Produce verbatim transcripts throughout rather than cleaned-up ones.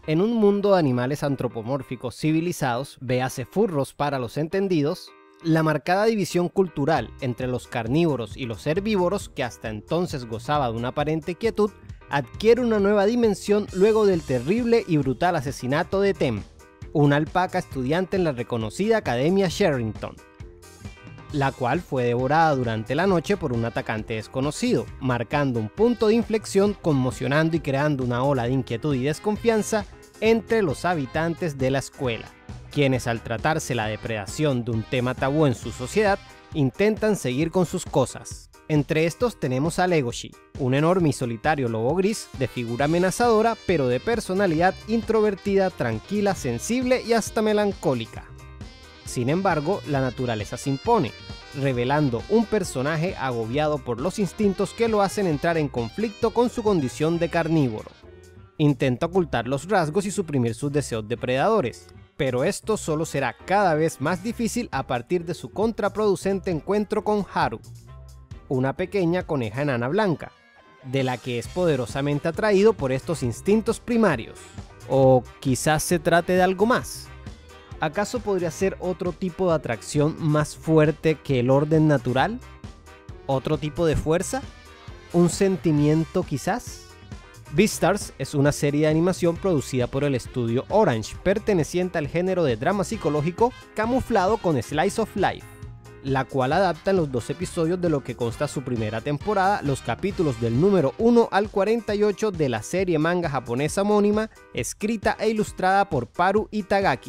En un mundo de animales antropomórficos civilizados, véase furros para los entendidos, la marcada división cultural entre los carnívoros y los herbívoros, que hasta entonces gozaba de una aparente quietud, adquiere una nueva dimensión luego del terrible y brutal asesinato de Tem, una alpaca estudiante en la reconocida Academia Sherrington, la cual fue devorada durante la noche por un atacante desconocido, marcando un punto de inflexión, conmocionando y creando una ola de inquietud y desconfianza entre los habitantes de la escuela, quienes al tratarse la depredación de un tema tabú en su sociedad, intentan seguir con sus cosas. Entre estos tenemos a Legoshi, un enorme y solitario lobo gris de figura amenazadora, pero de personalidad introvertida, tranquila, sensible y hasta melancólica. Sin embargo, la naturaleza se impone, revelando un personaje agobiado por los instintos que lo hacen entrar en conflicto con su condición de carnívoro. Intenta ocultar los rasgos y suprimir sus deseos depredadores, pero esto solo será cada vez más difícil a partir de su contraproducente encuentro con Haru, una pequeña coneja enana blanca, de la que es poderosamente atraído por estos instintos primarios. ¿O quizás se trate de algo más? ¿Acaso podría ser otro tipo de atracción más fuerte que el orden natural? ¿Otro tipo de fuerza? ¿Un sentimiento quizás? Beastars es una serie de animación producida por el estudio Orange, perteneciente al género de drama psicológico camuflado con Slice of Life, la cual adapta en los dos episodios de lo que consta su primera temporada los capítulos del número uno al cuarenta y ocho de la serie manga japonesa homónima, escrita e ilustrada por Paru Itagaki.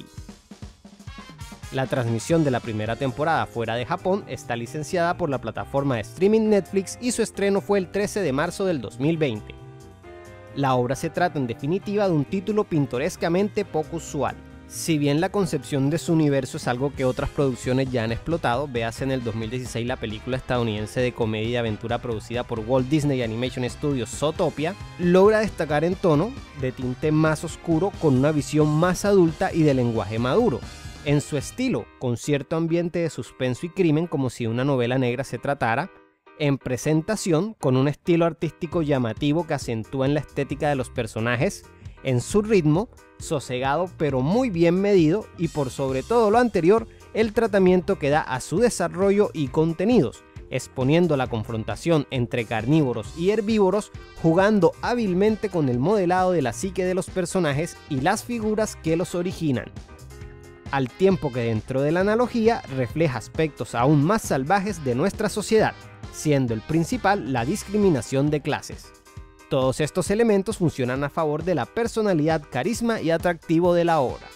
La transmisión de la primera temporada fuera de Japón está licenciada por la plataforma de streaming Netflix y su estreno fue el trece de marzo del dos mil veinte. La obra se trata en definitiva de un título pintorescamente poco usual. Si bien la concepción de su universo es algo que otras producciones ya han explotado, véase en el dos mil dieciséis la película estadounidense de comedia y aventura producida por Walt Disney Animation Studios Zootopia, logra destacar en tono de tinte más oscuro con una visión más adulta y de lenguaje maduro. En su estilo, con cierto ambiente de suspenso y crimen como si una novela negra se tratara, en presentación con un estilo artístico llamativo que acentúa en la estética de los personajes, en su ritmo, sosegado pero muy bien medido y por sobre todo lo anterior, el tratamiento que da a su desarrollo y contenidos, exponiendo la confrontación entre carnívoros y herbívoros, jugando hábilmente con el modelado de la psique de los personajes y las figuras que los originan, al tiempo que dentro de la analogía refleja aspectos aún más salvajes de nuestra sociedad, siendo el principal la discriminación de clases. Todos estos elementos funcionan a favor de la personalidad, carisma y atractivo de la obra.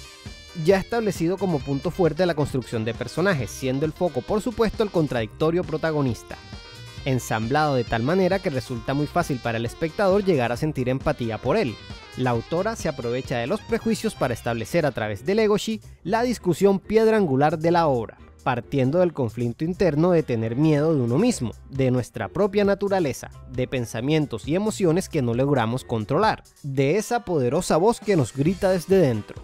Ya establecido como punto fuerte la construcción de personajes, siendo el foco por supuesto el contradictorio protagonista, ensamblado de tal manera que resulta muy fácil para el espectador llegar a sentir empatía por él. La autora se aprovecha de los prejuicios para establecer a través de Legoshi la discusión piedra angular de la obra, partiendo del conflicto interno de tener miedo de uno mismo, de nuestra propia naturaleza, de pensamientos y emociones que no logramos controlar, de esa poderosa voz que nos grita desde dentro,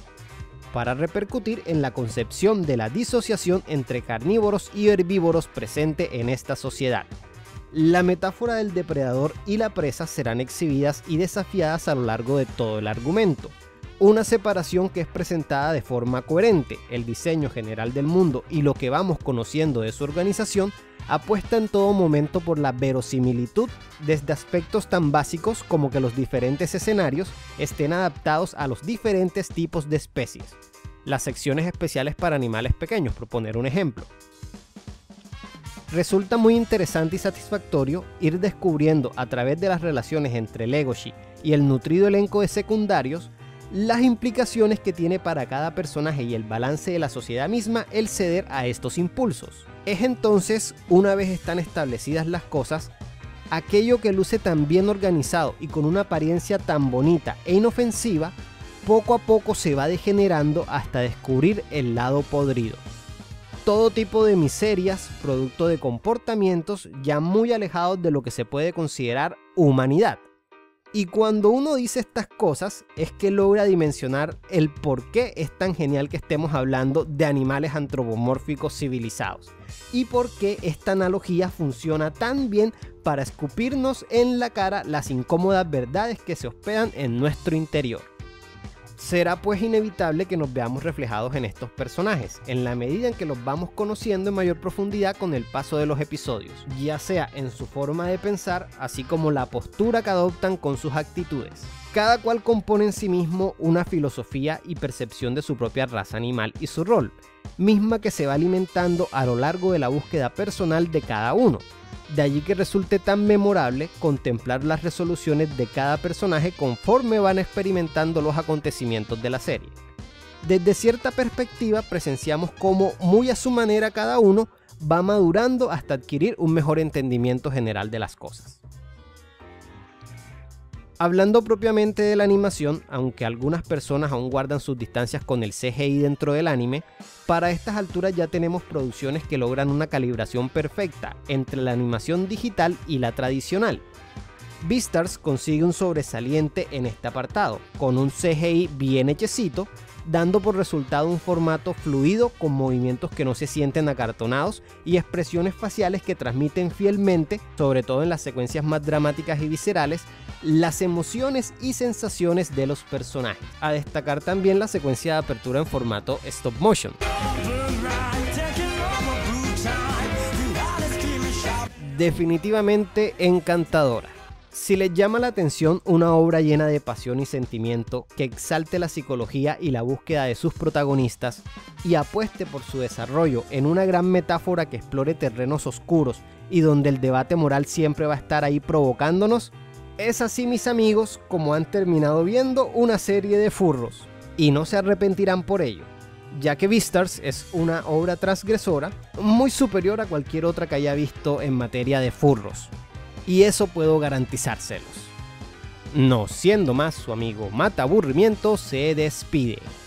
para repercutir en la concepción de la disociación entre carnívoros y herbívoros presente en esta sociedad. La metáfora del depredador y la presa serán exhibidas y desafiadas a lo largo de todo el argumento. Una separación que es presentada de forma coherente. El diseño general del mundo y lo que vamos conociendo de su organización apuesta en todo momento por la verosimilitud, desde aspectos tan básicos como que los diferentes escenarios estén adaptados a los diferentes tipos de especies. Las secciones especiales para animales pequeños, por poner un ejemplo. Resulta muy interesante y satisfactorio ir descubriendo a través de las relaciones entre Legoshi y el nutrido elenco de secundarios las implicaciones que tiene para cada personaje y el balance de la sociedad misma el ceder a estos impulsos. Es entonces, una vez están establecidas las cosas, aquello que luce tan bien organizado y con una apariencia tan bonita e inofensiva, poco a poco se va degenerando hasta descubrir el lado podrido. Todo tipo de miserias, producto de comportamientos ya muy alejados de lo que se puede considerar humanidad. Y cuando uno dice estas cosas es que logra dimensionar el por qué es tan genial que estemos hablando de animales antropomórficos civilizados y por qué esta analogía funciona tan bien para escupirnos en la cara las incómodas verdades que se hospedan en nuestro interior. Será pues inevitable que nos veamos reflejados en estos personajes, en la medida en que los vamos conociendo en mayor profundidad con el paso de los episodios, ya sea en su forma de pensar, así como la postura que adoptan con sus actitudes. Cada cual compone en sí mismo una filosofía y percepción de su propia raza animal y su rol, misma que se va alimentando a lo largo de la búsqueda personal de cada uno. De allí que resulte tan memorable contemplar las resoluciones de cada personaje conforme van experimentando los acontecimientos de la serie. Desde cierta perspectiva presenciamos cómo, muy a su manera, cada uno va madurando hasta adquirir un mejor entendimiento general de las cosas. Hablando propiamente de la animación, aunque algunas personas aún guardan sus distancias con el C G I dentro del anime, para estas alturas ya tenemos producciones que logran una calibración perfecta entre la animación digital y la tradicional. Beastars consigue un sobresaliente en este apartado, con un C G I bien hechecito, dando por resultado un formato fluido con movimientos que no se sienten acartonados y expresiones faciales que transmiten fielmente, sobre todo en las secuencias más dramáticas y viscerales, las emociones y sensaciones de los personajes. A destacar también la secuencia de apertura en formato stop motion. Definitivamente encantadora. Si les llama la atención una obra llena de pasión y sentimiento, que exalte la psicología y la búsqueda de sus protagonistas y apueste por su desarrollo en una gran metáfora que explore terrenos oscuros y donde el debate moral siempre va a estar ahí provocándonos, es así, mis amigos, como han terminado viendo una serie de furros, y no se arrepentirán por ello, ya que Beastars es una obra transgresora muy superior a cualquier otra que haya visto en materia de furros. Y eso puedo garantizárselos. No siendo más, su amigo Mata Aburrimiento se despide.